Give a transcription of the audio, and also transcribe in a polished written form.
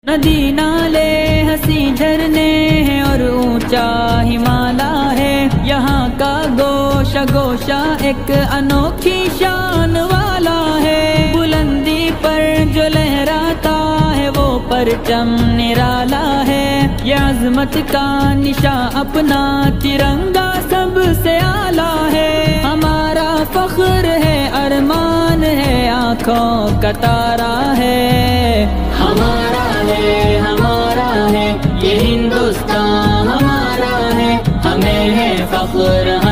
नदी नाले हंसी झरने हैं और ऊंचा हिमालय है। यहाँ का गोशा गोशा एक अनोखी शान वाला है। बुलंदी पर जो लहराता है वो परचम निराला है। ये अजमत का निशा अपना तिरंगा सबसे आला है। हमारा फख्र है, अरमान है, आँखों का तारा है। हमारा है ये हिंदुस्तान, हमारा है, हमें है फख्र।